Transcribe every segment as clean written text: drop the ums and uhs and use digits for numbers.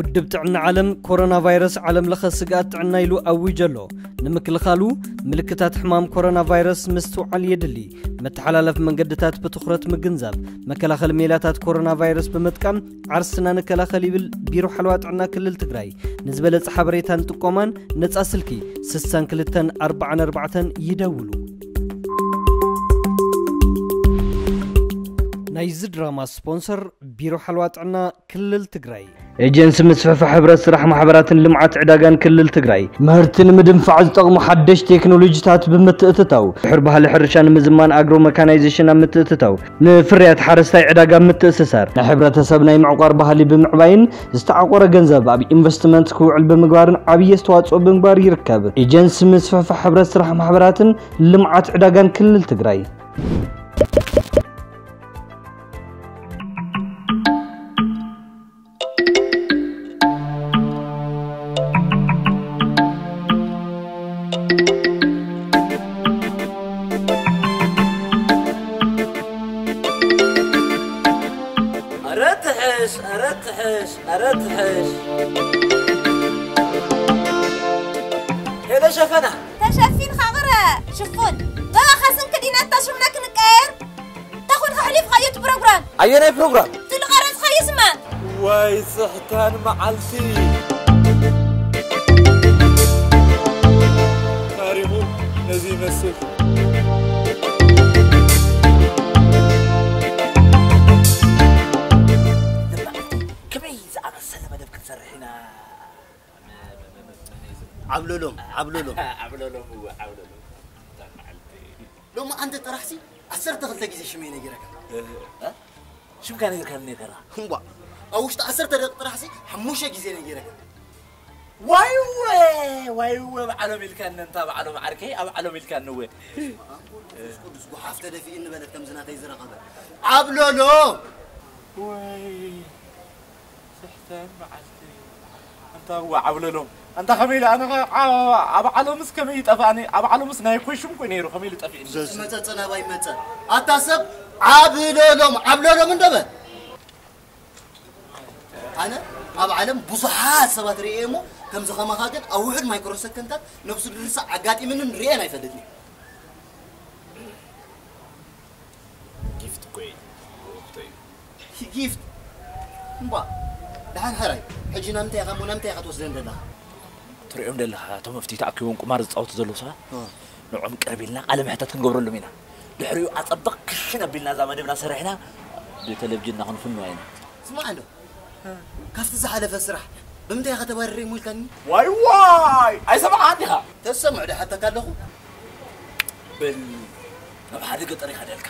ውድብ ጥዕና ዓለም ኮሮና ቫይረስ ዓለም ለኸ ስጋት ጥዕና ኢሉ ኣዊጀሎ ንምክልኻሉ ምልክታት ሕማም ኮሮና ቫይረስ ምስትውዓል የድሊ መተሓላለፍ መንገድታት ብትኹረት ምግንዛብ መከላኸል ሜላታት ኮሮና ቫይረስ በመጥቃም ዓርስና ንከላኸል ይብል ቢሮ ሓልዋ ጥዕና ክልል ትግራይ ንዝበለጽ ሓበሬታን ጥቆማን ነጻ ስልኪ 6244 ይደውሉ ናይዝ ድራማ ስፖንሰር ቢሮ ሓልዋ ጥዕና ክልል ትግራይ ኤጀንሲ ምስፈፋ ሕብረት ስራሕ ማሕበራትን ልምዓት ዕዳጋን ክልል ትግራይ ምህርትን ምድንፋዕ ዝጠቕሙ ሓድሽ ቴክኖሎጂታት ብምትእትታው ድሕር ባህሊ ሕርሻን ምዝማን ኣግሮ መካናይዜሽን ምትእትታው ንፍርያት ሓረስታይ ዕዳጋ ምትእስሳር ንሕብረተሰብ ናይ ምዕቋር ባህሊ ብምዕባይን ዝተዓቆረ ገንዘብ ኣብ ኢንቨስትመንት ክውዕል ብምግባርን ዓብይ ኣስተዋጽኦ ብምግባር ይርከብ ኤጀንሲ ምስፈፋ ሕብረት ስራሕ ማሕበራትን ልምዓት ዕዳጋን ክልል ትግራይ أرتحش هذا شفنا تشافين خغرة شفون بابا خاصن كدينا تشوفنا كنكير تاخذ حليف خيط بروجرام أينا بروجرام تلقرن خيس ما واي صحتان معلسي خارمو نزيم السيف عبلولهم هو لو ما أنت ترحسي عسرت غلطة جيزي شمينة جرك شو كان يركبني ترى هو أوش تعسرت ترحسي حموشة جيزي جرك واي بعلم الكان انت بعلم عركي او بعلم الكان هو اسكو حافته ده في ان بلد كم زنا تيزرق هذا عبلولهم واي صحتان معلتي انت هو عبلولهم أنت خميل أنا أبعلو مس كم يتفاني أبعلو مس نايكوي شو مكوي نيرو خميل تفين متى أنا باي متى أتصب عبلولهم من دبل أنا أبعلم بصحات سبات ريمو كم زخمة خاطر أو واحد مايكرو سكندات نفس الرسا عقاتي من ريانا يفدتني جيفت كوي جيفت مبا دهان هراي حجينا متى خمونا متى خطوسنا ده تريهم دلها توم فتي تأكلون قمار أو تزلوسها نوعهم قربيلنا على محتاج نقبر له منا لحريو أطبق كشنا بالنا زمان بنا سرحنا بتلفجنا هون في النوعين اسمع له كفت زحلة في السرح بمتى يا خطوة الريمول كان واي أي سمع عنها تسمع ده حتى كان له بحرق طريقة ذلك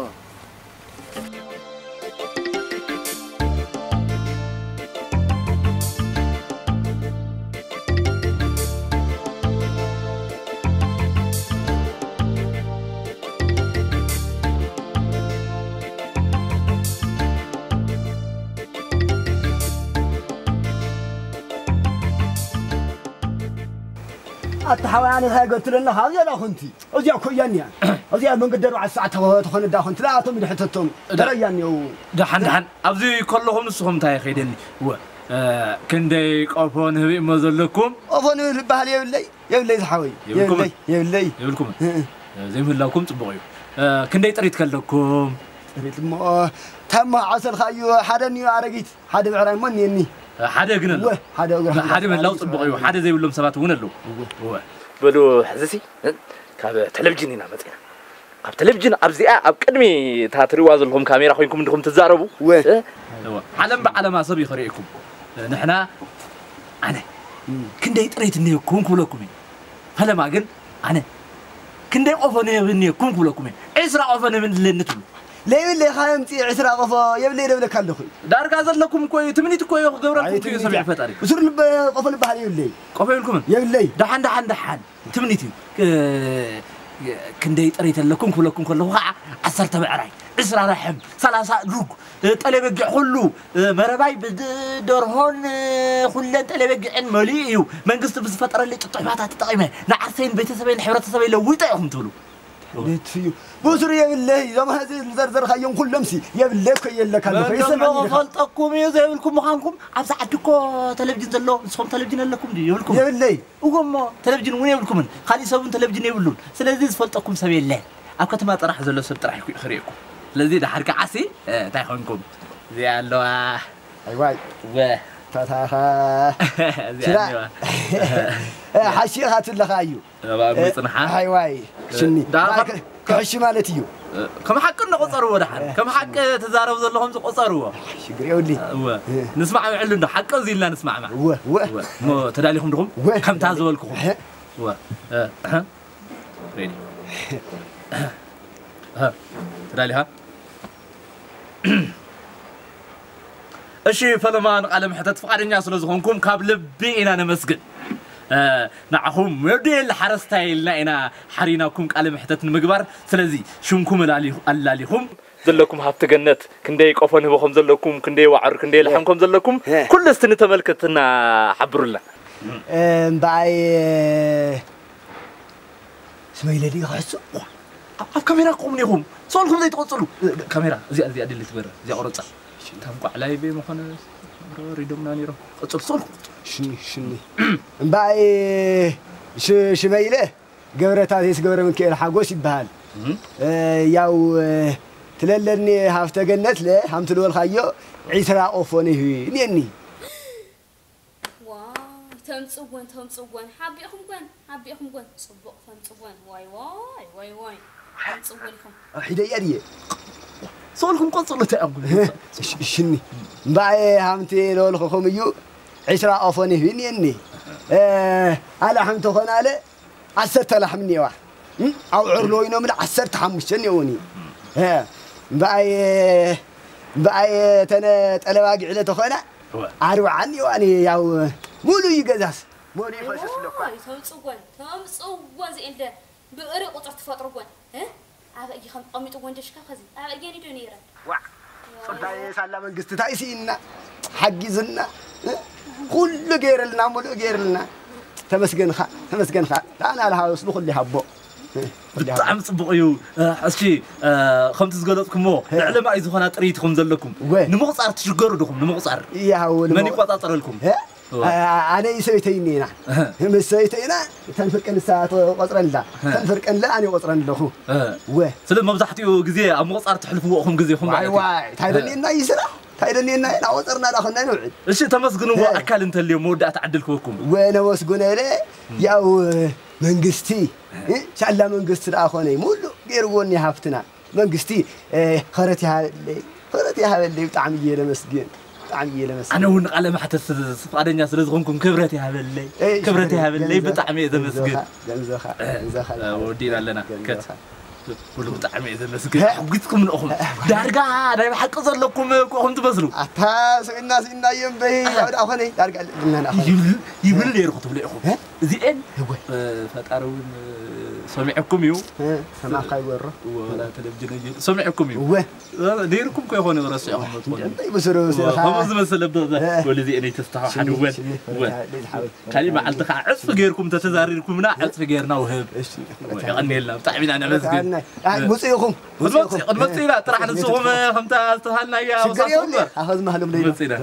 التحواني هاي قلت لنا هذا لا خنتي أزيا كوياني أزيا من قدر على الساعة تخون داخل لا توم حتتهم درياني دحن أبزي كلهم نسهم تاي خيدني هو كندي قفون هبي مزلكم قفون بحال يولي زحوي يولكم زي ما لكم تبغيو كندي طريت كلكم طريت ما تم عسل خايو حدني عرقيت حد بعراي من يني حدا قلنا له حدا من لو طبقوا حدا زي ولهم سبات وين له هو بلو حزسي كاب تلفزيون هنا متى كاب تلفزيون ابزيا اب قدمي تاتريواز لهم كاميرا خوينكم عندكم تزاربوا هو علم بعلم اسب يخريكم نحنا انا كندي طريت نيكم كلكم هلا ما قال انا كندي اوفن نيكم كلكم اسرع اوفن من لنتلو ليه خايمتي عسرا قفا يبلي دبل كالخي دار غازل لكم كوي تمنيت كوي غبركم كوي سمع فتاري وسر قفل بحال يبلي قفل لكم يبلي دحن تمنيتي كندي طريت لكم كلكم كله 10 بعراي اسرا رحم 30 دوق طلبق حلو مرباي بدرهون كلن طلبقن مليو منغست بزفطر لي ططعبات تطقيمه نعرفين بيتسبين حبرتسبين لويطا يخم تبلو نتفيو بوسر يبلي زما هذه الزرزر خيون كلهم سي يبلي كيلك هذا فيسمعوا فلطكم يزيبلكم مخانكم عبس عدكو تلفزيون زلو نسخم تلفزيون لكم دي يبلكم يبلي وقم تلفزيون وين يبلكم خالي سبون تلفزيون يبلون سلازي فلطكم سبي الله أكو تما طرح زلو سب طرح يخريكم لذي ده حركة عسي تايخونكم زي الله أيواي واه تاتاها شلا حشي خاتل لخايو بقى مصنحة أيواي شني كحش مالتيو كم حق نقصروا ولا حد كم حق تزاروا زلهم قصروا شكرا يولي نسمع يعلنا حق زينا نسمع معه مو تداليهم دغم كم تعزوا لكم ها ريدي ها تدالي ها أشي فلمان على محتت فقدنيا سلازخونكم كاب لبي إنا نمسجد نعهم يدي الحرستايلنا إنا حريناكم على محتت المجبر سلازي شونكم اللاليهم زلكم هابت جنة كندي قفن بخم زلكم كندي وعر كندي لحمكم زلكم كل سنة تملكتنا حبر الله باي سميلة دي خاصة كاميرا قومنيهم صوركم زي تقصلوا كاميرا زي اللي تبرر زي أورطة تامكو على بي مخنا ريدومنا نيرو قصل شني باي شميله قبرتها هيس قبر من كيل حاجوس يبهال ياو تللني هافته جنت له حمت له الخيو عيسى اوفوني نيني واو تمصون حبيكم كون صبق تمصون واي تمصونكم حدي اديه صولكم قصلوا تأمل شني باي همتي لول خميو عشرة أفوني هني على حمته خنا له عسرت لحمني واحد أو عرلوينه من عسرت حمشني وني باي تنا تلاقي على تخنا عرو عني واني ياو مولو يجازس مولي فشس لك تمصون زي أنت بقري قطرت فترة ها أبا يجي خم قميت وندش كخزي أبا يجيني دنيرة وا صدق سلام من قصة تايسينا حق زنا كل غير لنا مول غير لنا تمسكن خا أنا على هاوس بخلي حبو بطعم صبغيو أشي خمس زغلتكم مو العلماء إذا خنا طريتكم زلكم نمقصار تشجروا دخم نمقصار يا هو من يقطع لكم أنا يسويتينينا هم يسويتينا تنفرقن الساعة قصرن لا تنفرقن لا أنا قصرن له و سلم مبزحتيو غزي أم قصار تحلفوهم غزيهم واي تايدنينا يسرا تايدنينا قصرنا لا خنا نوعد እሺ ተመስግኑ አካል እንተልዩ መወዳት አድልኩኩም ወነ ወስጉነለ ያው መንግስቲ ሻላ መንግስት ዳኾነ ሙሉ ገርጎን ያፍትና መንግስቲ خرت ያህበለ በጣም ይለመስገን أنا هون على ما حتى فقدني سلزخونكم كبرتي هبلي بطعم يزمسجن زخا ودينا لنا كت كل بطعم يزمسجن قلتكم من أخم دارجا دايما حق صلكم كم تبصروا أتاس الناس إننا ينبهي أخني دارجا لنا يبل لي رخت بلي أخم زين فتارون سمعكم يو سمع خير ولا تلفزيون سمعكم يو ديركم كي هون ورسي أخم بسرو خمس مسألة بذا والذي أنا تستحى حدوان كلمة على تقع عصف غيركم تتزاريركم من عصف غيرنا وهب يغني لنا بتعمين أنا مسجن مسيكم مسينا ترى حنا نسوهم هم تهلنا يا وصلنا أخذ مهلهم لينا مسينا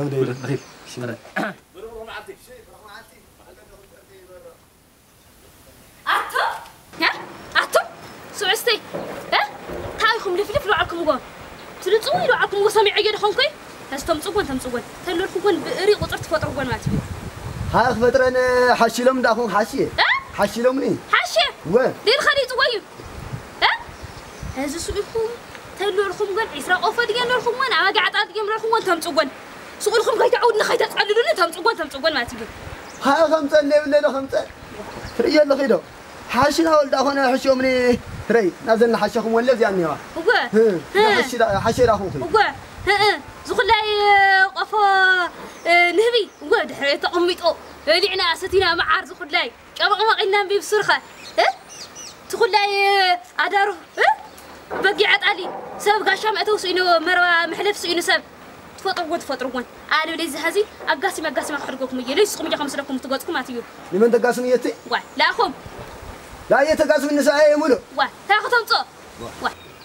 أتو سوستي هايكم لفلف لو عكم قام تلصوا لو عكم وسمع عيد خونكي تمصون تلوركم كون بقري قطرت فترون مات ها فترن حشيلهم داخون حشيلهم ني حشي دير خليط ويب هذا سوقكم تلوركم قال عسرا اوفا ديال لوركم وانا قاعد اطيم لوركم تمصون سوقلكم كاي تعودنا خاي تقللون تمصون مات ها خمسه لا خمسه تريال لخيدو حاشنا ولد أخونا حشوا مني تري نازلنا حشكم ولا زياني وا حشي راخوكم زخلاي قفا نهبي وقعد حريت أميتو لعنا ستينا معار زخلاي كما قلنا بيبصرخة تخلاي أدارو بقي عطالي سبب قاشام أتوس إنه مرة محلف إنه سبب تفطرون أنا وليز هذي أقاسم أخرجكم يجي ليش قوم يجي خمس لكم تقعدكم أتيو لمن تقاسم يتي لا أخوم لا يتقاس من نساء يمولو وا تاخذ تمصو وا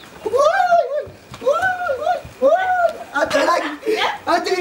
أتلاقي أتي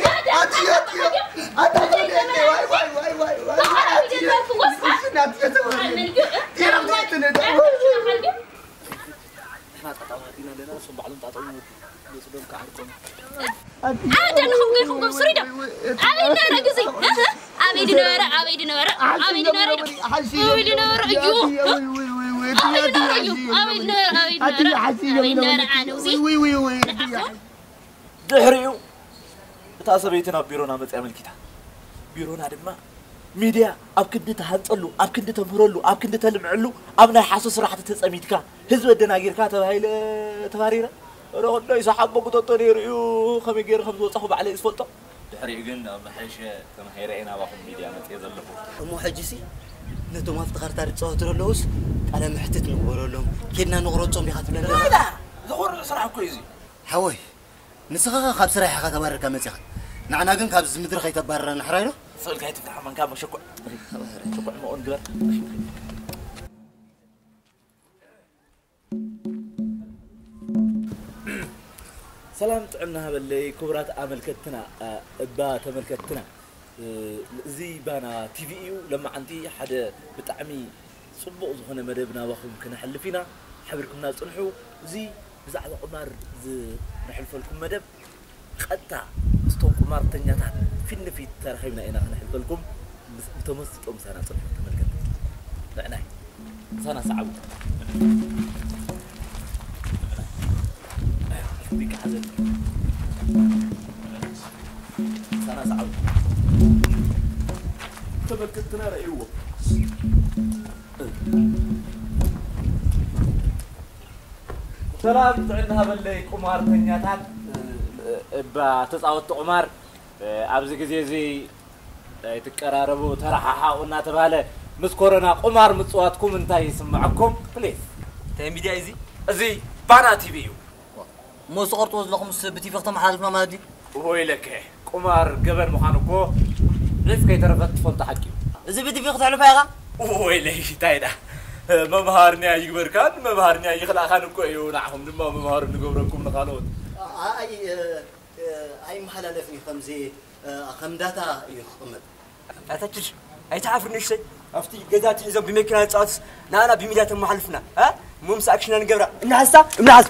دحريو تاسبيتنا بيرونا مصامل كيتا بيرونا دما ميديا اب كنت تحنصلو اب كنت تمرلو اب كنت تلمعلو ابنا حاسس راح تتصميتكا حزب الدناغيركا تبايل تباريره رغد يسحب بقطط يريو خمي غير خمس وصحوا على اسفلطه دحري كن محيشه كما هيرينا باخو ميديا مصي زلفو امو حجسي نتو ما افتخرت تصوت لوس على محتت نقولهم كنا نغرصهم يخاطبنا لا زغور صراحه كويزي حوي نسخه خاب سراحه خبرك مصيخ نعنا كن كاب زمدر خيتبرنا حرايلو صلك هاي تفتح من كاب شكو شكو ما اون غير سلام طعمنا باللي كبرات عملكتنا با تملكتنا زي بانا تي في يو لما عندي حدا بطعمي صبق زخونه مدبنا واخم كنحلفينا حبركمنا صلحو زي بزعبه قمار نحلف لكم مدب قطع ستو قمار تنياتا فين في ترخيبنا انا نحلف لكم متمسطوم سنه صلحو تملكت لعناي سنه صعب بك حزن سنه صعب تملكتنا رأيوه سلام عندها باللي قمار تنياتات بتصاوت قمار ابز غزي زي يتقراربو ترححاونا تباله مس كورونا قمار مصواتكم انتي يسمعكم بليز تاي ميديا ازي بانا تي في مو صقرت وزلكم بتي فقط محالفنا مادي ويلك قمار قبل مخانكو ريف كي ترفت فلت حقي ازي بتي فقط على فيغا ويلي تايدا مبهارني يجبر كان مبهارني يخلق خانكو ايو نعهم دما مبهار نغبركم نقالوت اي محللفني خمزي خم داتا يخمد اتاتش اي تعرفني شيء افتي جزاتي اذا بمكنه صات نانا بميديا محلفنا ها ممس اكشن نغبر نحسا منحس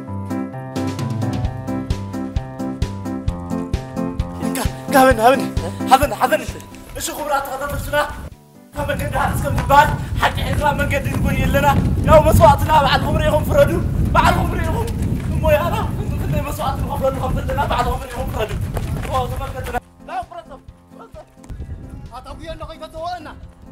هبن ايش خبرات تخطفنا كما كنا اسكم بعد حق عزرا من قد نقول لنا يا مسواتنا بعد عمريهم فردوا بعد عمريهم مو يا انا كنا مسواتنا فردوا لنا بعد عمريهم فردوا والله ما كنا لا فردوا اتابيا نقيت تونا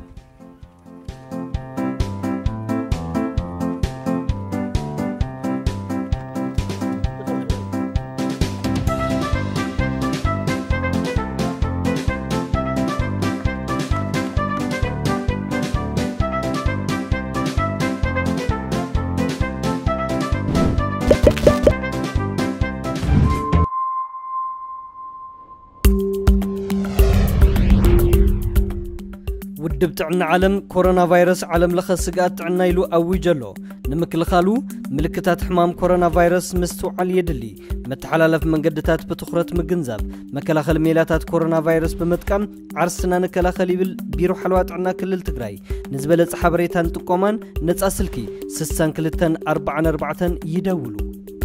دبتعنا عالم كورونا فيروس عالم لخسقات عنا يلو أوجلو نمكلخالو ملكتات حمام كورونا فيروس مستوعل يدلي متحلالف من قدتات بتخرط مجنزاب مكلاخل ميلاتات كورونا فيروس بمتكم عرسنا نكلاخل بيرو حلوات عنا كل التقراي نزبل حبريتان تقومان نتأسلكي سسان كلتان 4 يدولو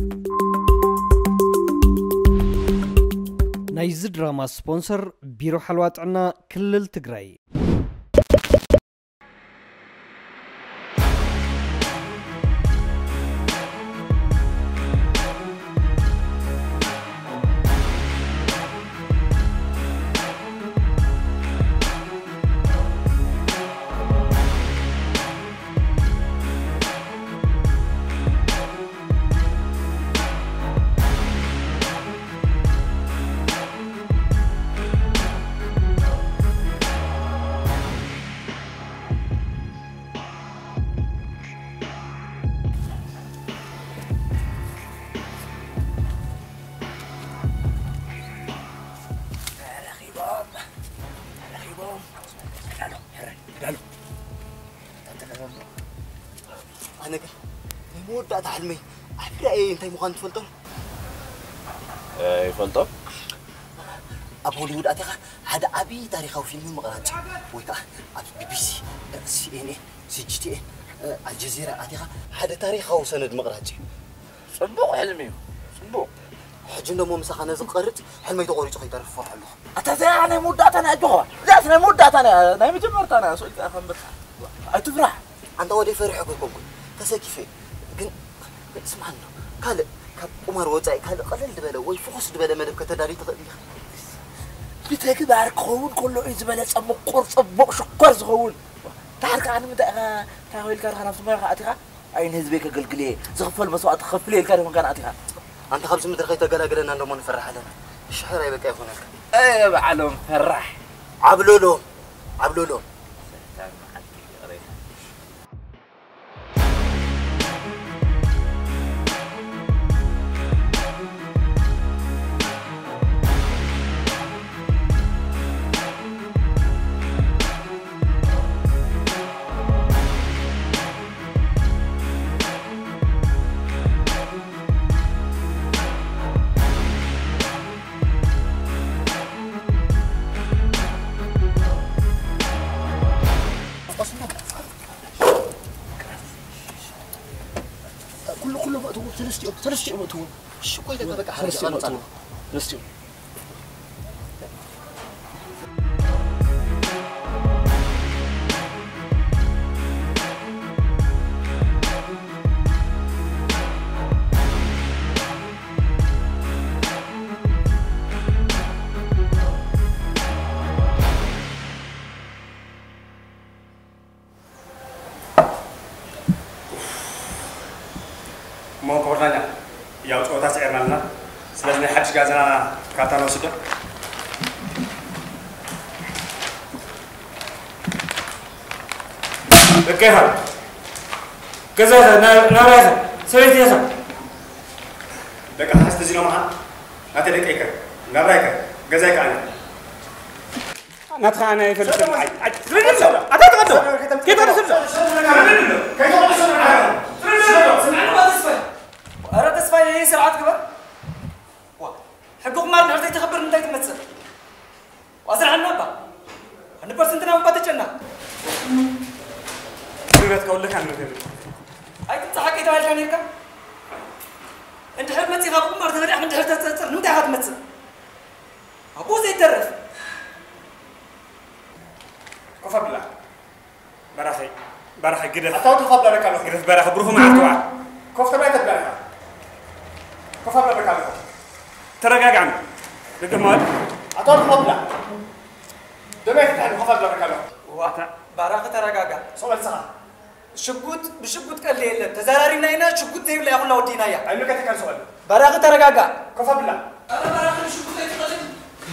نايز دراما سبونسر بيرو حلوات عنا كل التقراي مودات حلمي عبرا ايه انت مخان تفلطو يفلطو ابو هوليوود اتيخا هذا ابي تاريخاو فيلم مقراج ويكا بي بي سي سي ان اي سي جي تي الجزيره اتيخا هذا تاريخاو سند مقراج صبوق حلمي صبوق حجي نمو مسخانه زقرت حلمي تقوري تخي تعرف فرحلو اتذا انا مودات انا اجوها ذاتنا مودات انا نايم جمرت انا سويت افهم اتفرح انت ودي فرحك كوكو تسكيفي كن اسمعنا قال عمر وزاي قال قلل دبله وي فوكس دبله مدب كتداري تقدي بتكبر كون كله إزبالة صبق صبق شكر زخون تعرف أنا متى كهوي الكار أنا في مرة أتيها أين هزبك قلقلي زغفل مسوات تخفلي الكار مكان أتيها أنت خمس متر خيط قلقلنا أنا ما نفرح لنا الشحرة يبقى كيف هناك إيه بعلم فرح عبلولو كله وقته ثلاث وقته شو كويس بقى حاجه ثلاث mau kornanya ya udah tas air mana selesai habis gazana kata lo sudah bekehar kaza na rasa sawit ya sa daga hasta zino ma ate dek ekar ngabrayka gazay ka نتخا أنا في الفيلم كيف أنا أراد أسفل ليه سرعات كبر حقوق مار نهار تخبر من تاي تمثل وأسرع النبأ 100% أنا مبادئ جنة بيت كقول لك عنه كذا أي تضحك إذا هالكلام يركب أنت حب ما تيجي حقوق مار تبرع من تحت تتصل نمتى هاد تمثل أبو زي ترف كفى بالله براخي قدر أتاو تخبر لك الله قدر براخي بروحه مع التوعد كفى ما يتبلغ كفى بالله كله ترى قاعد عم بجمال أتاو تخبر له دمك تحن كفى بالله كله وأتا براخي ترى قاعد سؤال سهل بشقوت قال لي تزارينا هنا شقوت زي ولا يقول له ودينا يا أنا كنت كان سؤال براخي ترى قاعد كفى بالله أنا براخي بشقوت يتقلد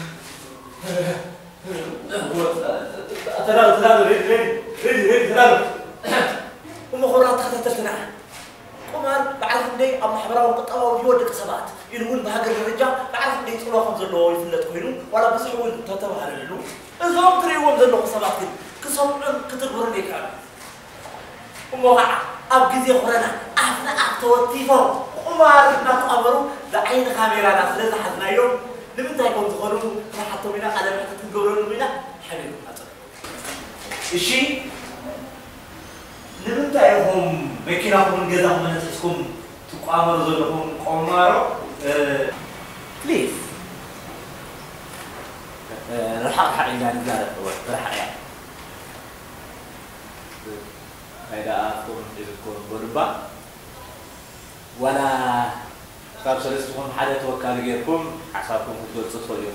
ترى ريد ومخورات تختلفنا قمر بعرف لي أما حبرا وقطعوا ويودك سبات يلون بهاجر الرجال بعرف لي تقولوا خمس اللو يفلت كوينو ولا بس حول تتابع على اللو إذا تري يوم ذنو سبات كسر كتبور ليك وموقع أبجد يخرنا أحنا أكتوتيفو قمر نتقبلوا لعين كاميرا نفسنا حدنا يوم نبي تايكم تقولوا حتى منا على ما تقولون منا حبيبي الشيء نبي تايهم مكينهم جزاهم من نفسكم تقامروا ذلهم قمارو بليز رح يعني زارت رح يعني هذا أكون بربا ولا خاب سلسلكم حدا توكل غيركم عصابكم تقول تصفيوا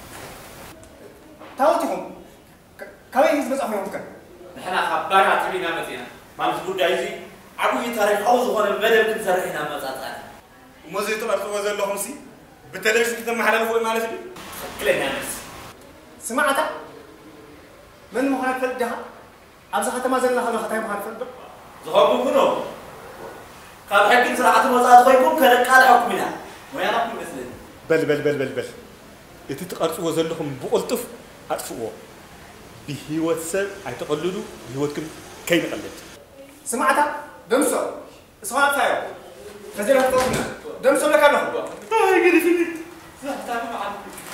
تاوتهم كوين يزبط أمي ممكن نحن خبرنا تبينا مثينا ما نقول دايزي عبو يتاريخ أوز وانا بدل كنت سرحنا مزاتنا ومزي طلع فوق زي اللهم سي بالتلفزيون كنت محل فوق ما لفي كلنا ناس سمعتها من مهار فدها أبز حتى ما زلنا خلوا حتى مهار فد زهقوا كنوا قال حكي سرعة مزات خويكم كان قال حكمنا ويا رب مثلنا بل يتتقرص وزلهم بقلطف أطفئوا بهيوت سر أيتقلدوا بهيوتكم كي نقلد سمعتها دمسو اسمع فاير خزينا خطونا دم سمك عنه قولي فيني تعال معنا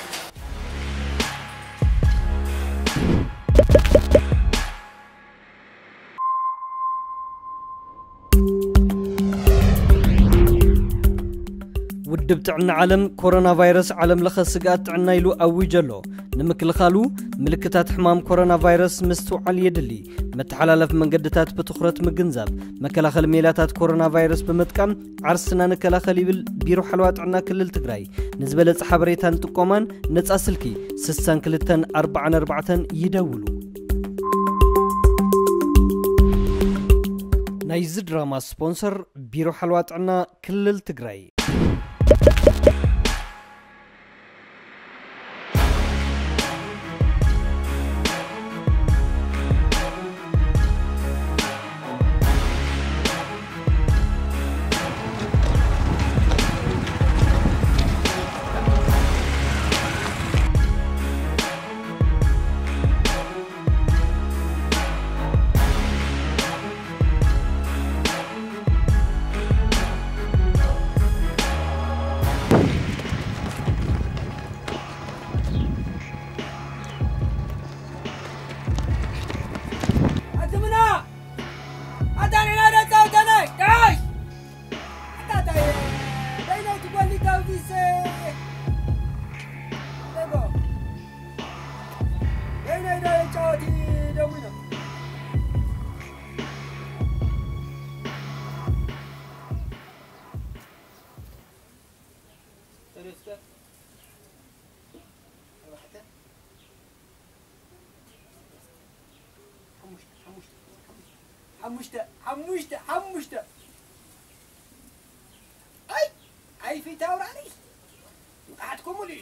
ውድብ ጥዕና ዓለም ኮሮና ቫይረስ ዓለም ለኸ ስጋት ጥዕና ኢሉ ኣዊጀሎ ንምክልኻሉ ምልክታት ሕማም ኮሮና ቫይረስ ምስትውዓል የድሊ መተሓላለፍ መንገድታት ብትኹረት ምግንዛብ መከላኸሊ ሜላታት ኮሮና ቫይረስ ብምጥቃም ዓርስና ንከላኸል ይብል ቢሮ ሓለዋ ጥዕና ክልል ትግራይ ንዝበለጸ ሓበሬታን ጥቆማን ነጻ ስልኪ 6244 ይደውሉ ናይዚ ድራማ ስፖንሰር ቢሮ ሓለዋ ጥዕና ክልል ትግራይ حمشته اي في توراني قعدكم لي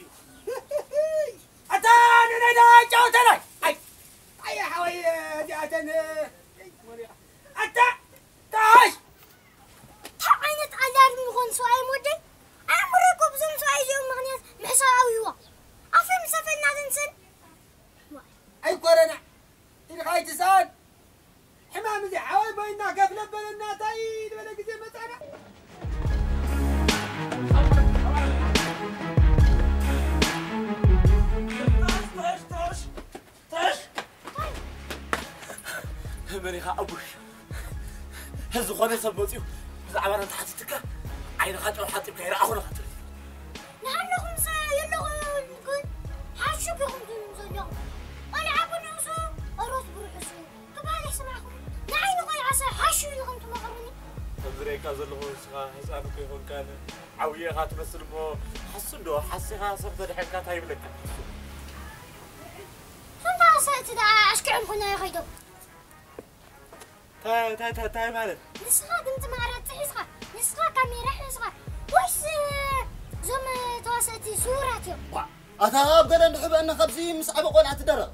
اتاني انا جاوتني اي حوي جاتني اتا تاش عينت على مخون سواي مودي امركم بزم سواي جو مغنيات محساويوا افهم سفلنا تنسن اي كورونا اللي خايت سان حمام زي حواي بينا قبل بلنا تايد ولا قزي متانا طاش مريخا أبوش هزو خوني سبوتيو بس عبارة تحت تكا عين خاطر وحاطب كيرا أخونا خاطر نعم لكم يلغوا نقول حاشو بكم تنزلوا أنا عبو نوسو أروس بروحسو طبعا يسمعكم نعين غي عسى حاشو لكم تمغروني تدريكا زلغو حسانو كيهون كان عوية خاطر بس المو حسن دو حسي خاصر تدحكا تايب لك سنتا عسى تدعى أشكعم كنا يا خيدو تاي مالك نسخة دمت معرات تحسخة نسخة كاميرا حسخة وش زم تواسأتي صوراتي أتغاب قال نحب أن خبزي مسعب قول تدرى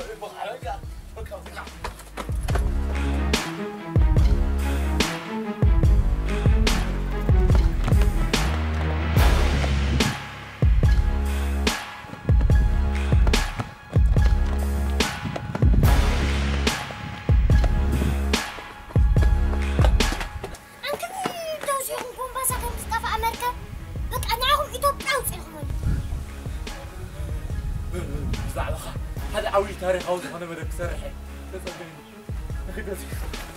هذا عوي تاريخ هوز أنا بدك سرحي تصدقني أخي بس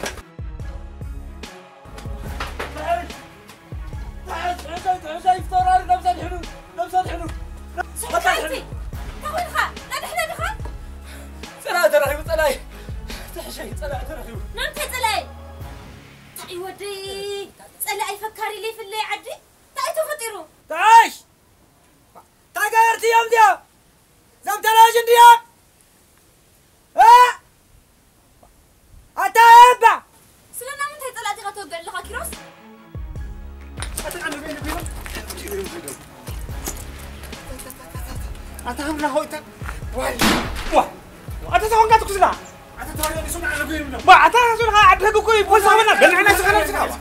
تعال يفطر نفس الحلو سحكايتي تقول خا لا تحنا بخا سلا ترى سلاي تحشي سلا ترى نمت سلاي تعي ودي سلاي فكري لي في اللي عدي تعيتو فطيرو تعاش تاجرتي يوم ديا زم تلاجن ديا أتابع سلامنا من تهي طلعتي غتوقع لها كيروس أتعلم بيني أتعلم هويتا واي أتتوقع تكسلا أتتوقع سمع بيني ما أتتوقع عدها كوي بوسا منا بنعنا سخنا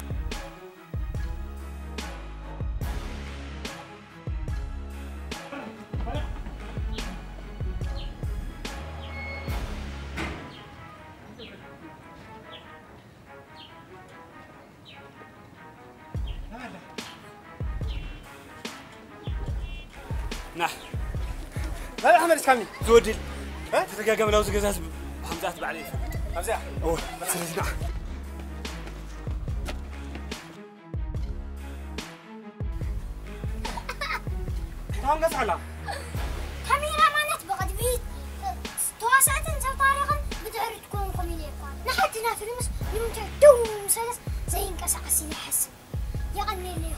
لا أحمد إسكامي زودل ها ترجع من لوز جزاز حمزات بعدين حمزة أوه سرزنا تام قص على كاميرا ما نتبغى تبيت تواسعت انت طارقا بتعرف تكون كوميديا لحد فيلمس يمتع دوم سلس زي انكسع عسيل يحس يغني لي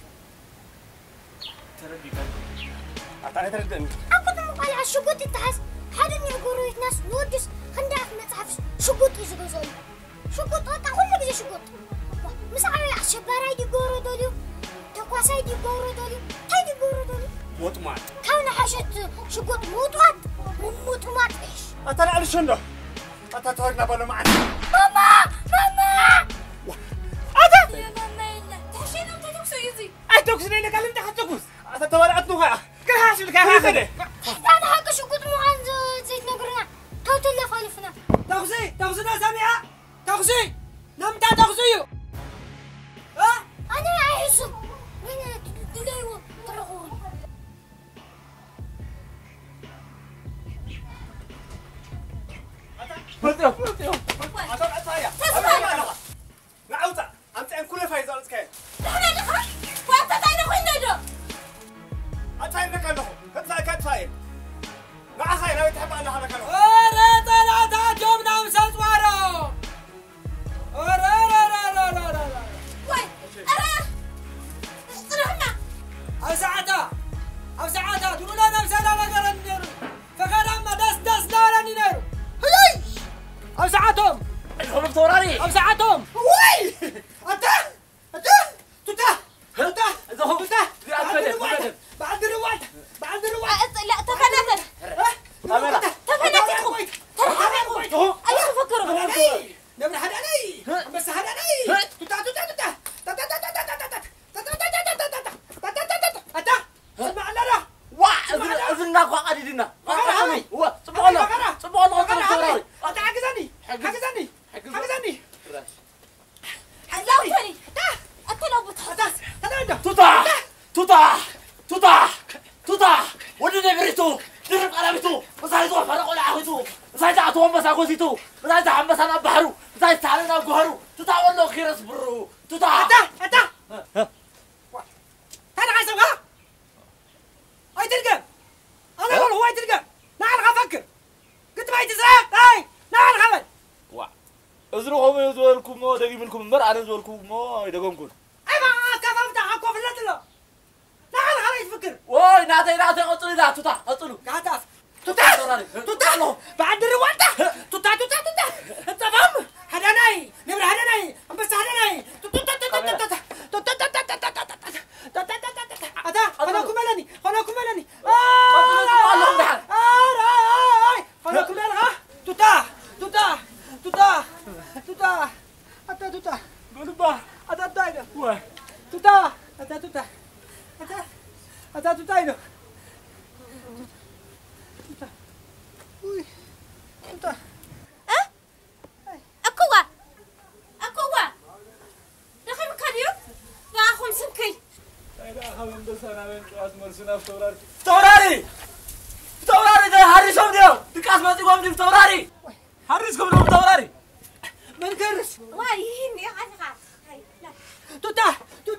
تردي أعطاني تردي أنت أقول مقال على الشقوط التحس حدا يقولوا يتناس نودس خندق ما تعرفش شقوط يزقزون شقوط أنت كل بيجي شقوط مسعى الشبارة يدي قورو دوليو تقواسا يدي قورو دوليو تيدي قورو دوليو موطمات كان حاجة شقوط موطمات موطمات إيش أتلا على شنو أتتورنا بلو معنا ماما ماما أتا يا ماما إلا تحشين أنت تكسو يزي أتوكسني لك أنت حتوكس أتتورعت نوها كل حاسب لك هذا أنا حق شقوط مو عن زيت نقرنا توت اللي خالفنا تغزينا سامعة تغزي لم تغزيو ها أنا أحسب وين تلاقوا ترغون فرتيو أتوقع أتايا نعوتا أنت أن كل فايز على سكين نحن نخاف وأنت تاينا وين ندو أتايا نكانه كم فايز مع خير لو تحب أن هذا كانه أرى طلعت جمنا مسات وارو أرى وين أرى رحنا أو ساعتا تقول أنا مسألة نقرن نيرو فكان ما دس لا نيرو هاي أو ساعتهم الحروب توراني أو ساعتهم وي أنت بعد الوقت لا تفنن تفنن أيش تفكروا نبي هداني بس هداني اسمع لنا أذننا قاعد يدنا هو سبحان الله أنت حجزني لو فني أتلو بتحدث توتا ودي نبريتو درب قلبتو مسايتو فرقوا لعهتو مسايت عطوهم بس أقوزيتو مسايت عم بس أنا بحرو مسايت تعالنا جوهرو توتا والله خير صبرو توتا أنت أنا عايز أبغى هاي تلقى أنا أقول هو تلقى نعم أفكر قلت ما يتزرق هاي نعم خبر أزرقهم يزولكم ما دقي منكم مر على زولكم ما يدقونكم أي ما كيف أفتح أكو في اللتلة نعم خلاص فكر واي ناتي قطلي لا توتا قطلو قاعد توتا بعد الروالدة توتا أنت فهم هداني نمر هداني بس هداني أنا كملني أكوا دخل مكانيو وأخون سمكي فتوراري ده هاريسهم ديو دكاس ما تقوم دي فتوراري هاريسكم ديو فتوراري من كرس واي هني عزقا توتا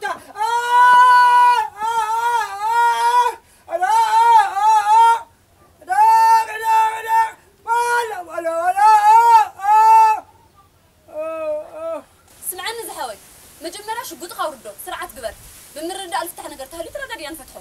سمعني زحوي مجمرة شقوط خاوردو سرعة قبر بمرد ألفتح نقر تهلي ترى ديان فتحو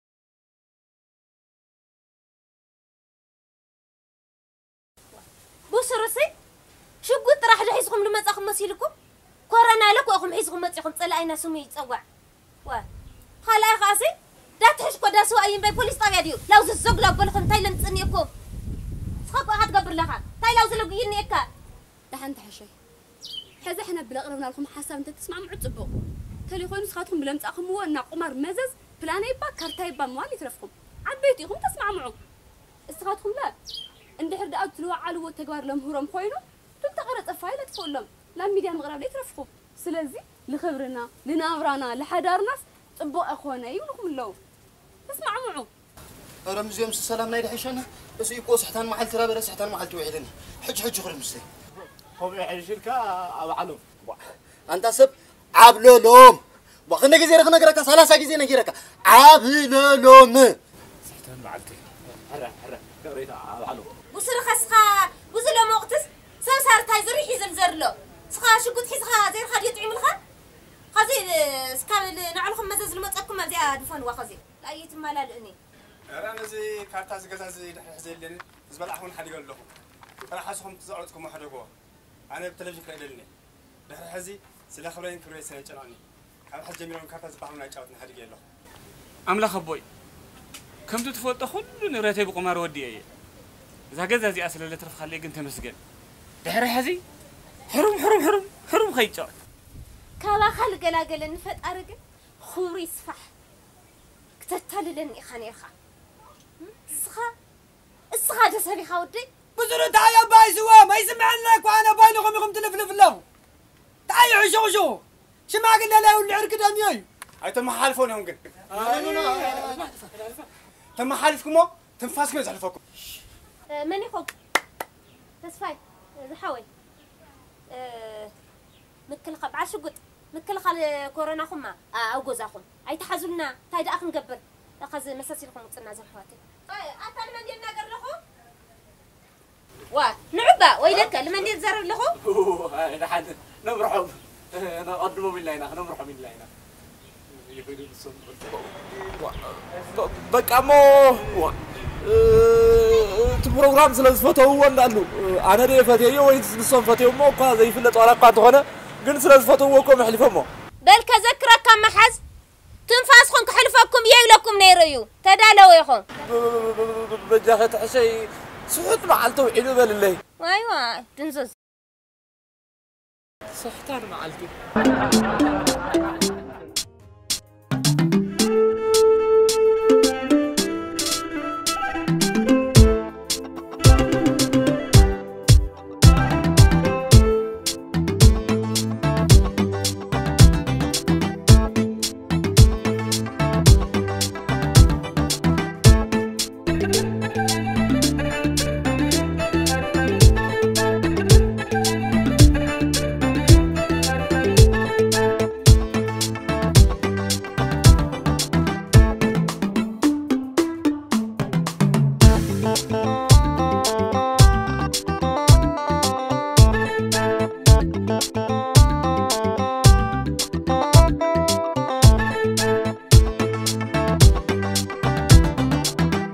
بوسرسي شقوط راح جهيزكم لما تأخذ مسيلكم كورونا لك وأخم حيزكم مسيحكم تلاقينا سمي يتصوع خلا خاسي دا تحش كودا سواء ينبي بوليس طبيعي ديو لو زلزق لو بلخن تايلند تنيكم سخاف واحد قبر لها تاي لو زلق ينيكا دحنت حشي حزة احنا بلقربنا لكم حساب انت تسمع معصبو تليفون سخاتكم بلا مصاخم هو ان قمر مزز بلان يبا كارتا يبا موال يترفكم عاد بيتيكم تسمع معو استخاتكم لا اندحر داو تلوعالو تغبار لمهورم خوينو تلتقرص فايل تفولم لا ميديا مغرب لي ترفكم سلازي لخبرنا لنابرانا لحدارناس طبو اخونا يبلكم لو تسمع معو رمز يوم السلام نايد حيشنا بس يقول صحتان محل ترى بس صحتان محل توعدني حج خرمسي هم يعيشلك أبو علو أنت سب عبلو لوم وخنا جزيرة خنا جرك ثلاثة جزيرة جرك عبلو لوم صحتان معلتي هرا قريت أبو علو وصل خسخة وصل يوم وقتس سمسار تايزر يحيزل زرلو سخا شو قلت حيزخا زي الخد يطعم الخا خزي سكامل نعلخم مزز المتأكم ما زي دفن وخزي لا يتمال لأني أنا زي كارتاز جزاز زي لين زبالة أخون حد يقول لهم أنا حاسهم تزعلتكم واحد يقول أنا بتلفزيون كده لني ده حزي سلا خبرين كروي سنة جناني كان حد جميل من كارتاز بعمل نجاوتنا حد يقول لهم أملا خبوي كم تتفوت تخون نرتب قمار ودي إذا جزاز أصل اللي ترف خليك أنت مسجن ده حزي حرم خيجات كلا خلق لا قل نفت أرجع خوري صفح كتتاللني خنيخة الصخا تسبي خاودي بزرو تعال باي سوا ما يسمع لك وانا باي لكم يقوم تلفلف له تعال شو شما قلنا له اللي عرك دامي اي تم حالفون هم قل تم حالفكم تنفاسكم يزحلفكم من يخوك تسفاي زحوي مكل خب عشو قد مكل خال كورونا خما او جوزاكم اي تحزلنا تايد اخ نقبل اخذ مساسي لكم تصنا زحواتي أنت لمن دير ناقر لخو؟ نعبا ويلك لمن دير زر لخو؟ أنا حد نمرحهم أنا أقدمه من لينا نمرحهم من لينا يفيدون الصوت بقى مو تبروغرام سلازفته هو اللي قالوا أنا دي فتيه ويس نصون فتيه مو قا زي فلت ولا قا تخونه قل سلازفته هو كم حلفهم بل كذكرك كم حز تنفاسكم كحلفكم يولكم نيريو تدالوا يخون بجاخت حشي صحت معلتو عينو بالله ايوه تنزز صحتان معلتي Thank you.